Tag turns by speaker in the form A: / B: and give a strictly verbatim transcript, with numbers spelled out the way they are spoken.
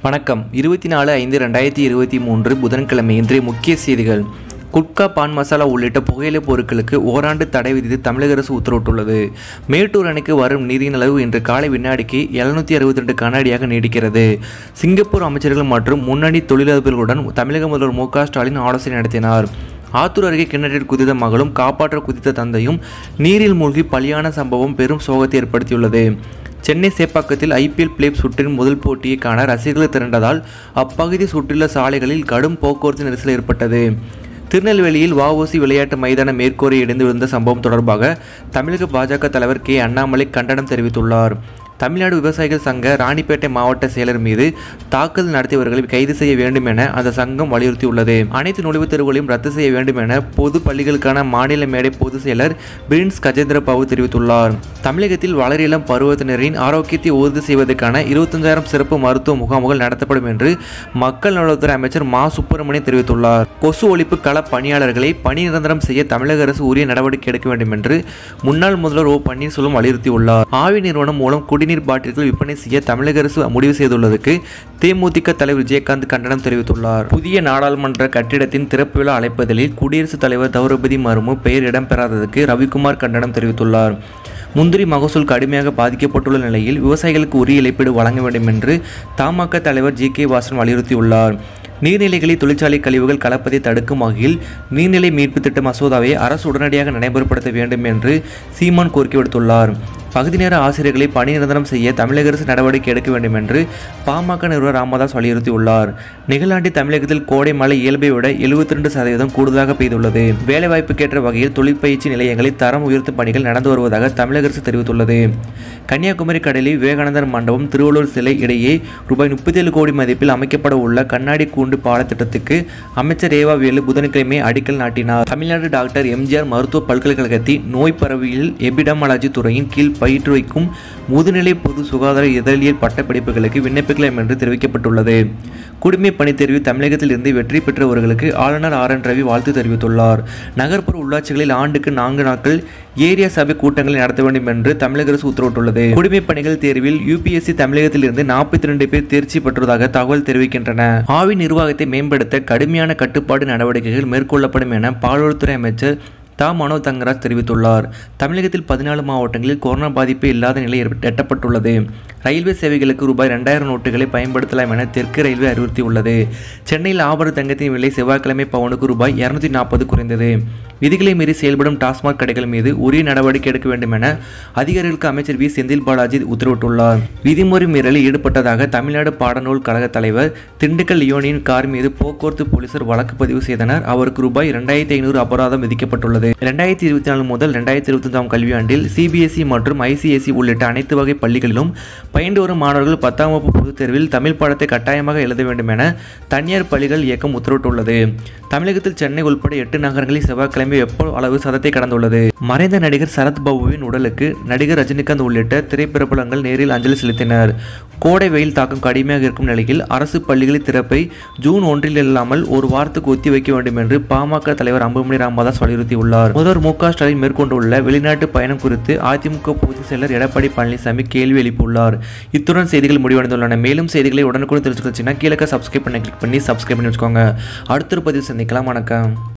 A: வணக்கம். இருபத்தி நாலு ஐந்து ரெண்டாயிரத்தி இருபத்தி மூன்று புதன்கிழமை இன்றைய முக்கிய செய்திகள். குட்கா, பான் மசாலா உள்ளிட்ட புகையிலை பொருட்களுக்கு ஓராண்டு தடை விதித்து தமிழக அரசு உத்தரவிட்டுள்ளது. மேட்டூர் அணைக்கு வரும் நீரின் அளவு இன்று காலை வினாடிக்கு எழுநூற்றி அறுபத்தி ரெண்டு கன அடியாக நீடிக்கிறது. சிங்கப்பூர் அமைச்சர்கள் மற்றும் முன்னணி தொழிலதிபர்களுடன் தமிழக முதல்வர் மு க ஸ்டாலின் ஆலோசனை நடத்தினார். ஆத்தூர் அருகே கிணற்றில் குதித்த மகளும் காப்பாற்ற குதித்த தந்தையும் நீரில் மூழ்கி பலியான சம்பவம் பெரும் சோகத்தை ஏற்படுத்தியுள்ளது. சென்னை சேப்பாக்கத்தில் ஐபிஎல் பிளே சுற்றின் முதல் போட்டியை காண ரசிகர்கள் திரண்டதால் அப்பகுதி சுற்றியுள்ள சாலைகளில் கடும் போக்குவரத்து நெரிசல் ஏற்பட்டது. திருநெல்வேலியில் வஉசி விளையாட்டு மைதான மேற்கூரை இடிந்து விழுந்த சம்பவம் தொடர்பாக தமிழக பாஜக தலைவர் கே அண்ணாமலை கண்டனம் தெரிவித்துள்ளார். தமிழ்நாடு விவசாயிகள் சங்க ராணிப்பேட்டை மாவட்ட செயலர் மீது தாக்குதல் நடத்தியவர்களை கைது செய்ய வேண்டும் என அந்த சங்கம் வலியுறுத்தியுள்ளது. அனைத்து நுழைவுத் தேர்வுகளையும் ரத்து செய்ய வேண்டும் என பொது பள்ளிகளுக்கான மாநில மேடை பொதுச் செயலர் பிரின்ஸ் கஜேந்திர பாபு தெரிவித்துள்ளார். தமிழகத்தில் வளரிளம் பருவத்தினரின் ஆரோக்கியத்தை உறுதி செய்வதற்கான இருபத்தஞ்சாயிரம் சிறப்பு மருத்துவ முகாம்கள் நடத்தப்படும் என்று மக்கள் நலத்துறை அமைச்சர் மா சுப்பிரமணியன் தெரிவித்துள்ளார். கொசு ஒழிப்பு கள பணியாளர்களை பணி நிரந்தரம் செய்ய தமிழக அரசு உரிய நடவடிக்கை எடுக்க வேண்டும் என்று முன்னாள் முதல்வர் ஓ பன்னீர்செல்வம் வலியுறுத்தியுள்ளார். ஆவி நிறுவனம் மூலம் குடி நீர் பாட்டில்கள் விற்பனை செய்ய தமிழக அரசு முடிவு செய்துள்ளதற்கு தேமுதிக தலைவர் விஜயகாந்த் கண்டனம் தெரிவித்துள்ளார். புதிய நாடாளுமன்ற கட்டிடத்தின் திறப்பு விழா அழைப்பதில் குடியரசுத் தலைவர் திரௌபதி முர்மு பெயர் இடம்பெறாததற்கு ரவிக்குமார் கண்டனம் தெரிவித்துள்ளார். முந்திரி மகசூல் கடுமையாக பாதிக்கப்பட்டுள்ள நிலையில் விவசாயிகளுக்கு உரிய இழப்பீடு வழங்க வேண்டும் என்று தமாக தலைவர் ஜி கே வாசன் வலியுறுத்தியுள்ளார். நீர்நிலைகளில் தொழிற்சாலை கழிவுகள் கலப்பதை தடுக்கும் வகையில் நீர்நிலை மீட்பு திட்ட மசோதாவை அரசு உடனடியாக நடைமுறைப்படுத்த வேண்டும் என்று சீமான் கோரிக்கை விடுத்துள்ளார். பகுதி நேர ஆசிரியர்களை பணி நிரந்தரம் செய்ய தமிழக அரசு நடவடிக்கை எடுக்க வேண்டும் என்று பாமக நிறுவனர் ராமதாஸ் வலியுறுத்தியுள்ளார். நிகழாண்டில் தமிழகத்தில் கோடை மழை இயல்பை விட எழுபத்தி ரெண்டு சதவீதம் கூடுதலாக பெய்துள்ளது. வேலைவாய்ப்புக்கேற்ற வகையில் தொழிற்பயிற்சி நிலையங்களில் தரம் உயர்த்தும் பணிகள் நடந்து வருவதாக தமிழக அரசு தெரிவித்துள்ளது. கன்னியாகுமரி கடலில் விவேகானந்தர் மண்டபம் திருவள்ளூர் சிலை இடையே ரூபாய் முப்பத்தி ஏழு கோடி மதிப்பில் அமைக்கப்பட உள்ள கண்ணாடி கூண்டு பாலத்திட்டத்துக்கு அமைச்சர் ரேவா வேலு புதன்கிழமை அடிக்கல் நாட்டினார். Tamil Nadu doctor M G R மருத்துவ பல்கலைக்கழகத்தின் நோய் பரவியல் எபிடமாலஜி துறையின் கீழ் பயிற்றுவிக்கும் முதுநிலை பொது சுகாதார இதழியல் பட்டப்படிப்புகளுக்கு விண்ணப்பிக்கலாம் என்று தெரிவிக்கப்பட்டுள்ளது. குடிமை பணி தேர்வில் தமிழகத்தில் இருந்து வெற்றி பெற்றவர்களுக்கு ஆளுநர் ஆர் என் ரவி வாழ்த்து தெரிவித்துள்ளார். நகர்ப்புற உள்ளாட்சிகளில் ஆண்டுக்கு நான்கு நாட்கள் ஏரியா சபை கூட்டங்களை நடத்த வேண்டும் என்று தமிழக அரசு உத்தரவிட்டுள்ளது. குடிமை பணிகள் தேர்வில் யுபிஎஸ்சி தமிழகத்தில் இருந்து நாற்பத்தி இரண்டு பேர் தேர்ச்சி பெற்றதாக தகவல் தெரிவிக்கின்றன. ஆவி நிர்வாகத்தை மேம்படுத்த கடுமையான கட்டுப்பாடு நடவடிக்கைகள் மேற்கொள்ளப்படும் என பால்வளத்துறை அமைச்சர் தா மனோ தங்கராஜ் தெரிவித்துள்ளார். தமிழகத்தில் பதினாலு மாவட்டங்களில் கொரோனா பாதிப்பு இல்லாத நிலை எட்டப்பட்டுள்ளது. ரயில்வே சேவைகளுக்கு ரூபாய் இரண்டாயிரம் நோட்டுகளை பயன்படுத்தலாம் என தெற்கு ரயில்வே அறிவுறுத்தியுள்ளது. சென்னையில் ஆபரண தங்கத்தின் விலை செவ்வாய்க்கிழமை பவுனுக்கு ரூபாய் இருநூத்தி நாற்பது குறைந்தது. விதிகளை மீறி செயல்படும் டாஸ்மாக் கடைகள் மீது உரிய நடவடிக்கை எடுக்க வேண்டும் என அதிகாரிகளுக்கு அமைச்சர் வி செந்தில் பாலாஜி உத்தரவிட்டுள்ளார். விதிமுறை மீறலில் ஈடுபட்டதாக தமிழ்நாடு பாடநூல் கழக தலைவர் திண்டுக்கல் லியோனியின் கார் மீது போக்குவரத்து போலீசார் வழக்கு பதிவு செய்தனர். அவருக்கு ரூபாய் இரண்டாயிரத்தி ஐநூறு அபராதம் விதிக்கப்பட்டுள்ளது. இரண்டாயிரத்தி இருபத்தி நாலு முதல் இரண்டாயிரத்தி இருபத்தி ஐந்தாம் கல்வியாண்டில் சிபிஎஸ்இ மற்றும் ஐசிஎஸ்இ உள்ளிட்ட அனைத்து வகை பள்ளிகளிலும் பயின்று வரும் மாணவர்கள் பத்தாம் வகுப்பு பொதுத் தேர்வில் தமிழ் பாடத்தை கட்டாயமாக எழுத வேண்டும் என தனியார் பள்ளிகள் இயக்கம் உத்தரவிட்டுள்ளது. தமிழகத்தில் சென்னை உள்பட எட்டு நகரங்களில் செவ்வாய்க்கிழமை வெப்ப அளவு சதத்தை கடந்துள்ளது. மறைந்த நடிகர் சரத் பாபுவின் உடலுக்கு நடிகர் ரஜினிகாந்த் உள்ளிட்ட திரைப்பிரபலங்கள் நேரில் அஞ்சலி செலுத்தினர். கோடை வெயில் தாக்கம் கடுமையாக இருக்கும் நிலையில் அரசு பள்ளிகளின் திறப்பை ஜூன் ஒன்றில் இல்லாமல் ஒரு வாரத்துக்கு ஒத்தி வைக்க வேண்டும் என்று பாமக தலைவர் அன்புமணி ராமதாஸ் வலியுறுத்தியுள்ளார். முதல்வர் மு க ஸ்டாலின் மேற்கொண்டுள்ள வெளிநாட்டு பயணம் குறித்து அதிமுக பொதுச் செயலர் எடப்பாடி பழனிசாமி கேள்வி எழுப்பியுள்ளார். இத்துடன் செய்திகள் முடிவடைந்துள்ளன. மேலும் செய்திகளை உடனுக்குடன் தெரிஞ்சுக்கணும்னா கீழே சப்ஸ்கிரைப் பண்ணி கிளிக் பண்ணி சப்ஸ்கிரைப் பண்ணி வச்சுக்கோங்க. அடுத்த பதிவு சந்திக்கலாம். வணக்கம்.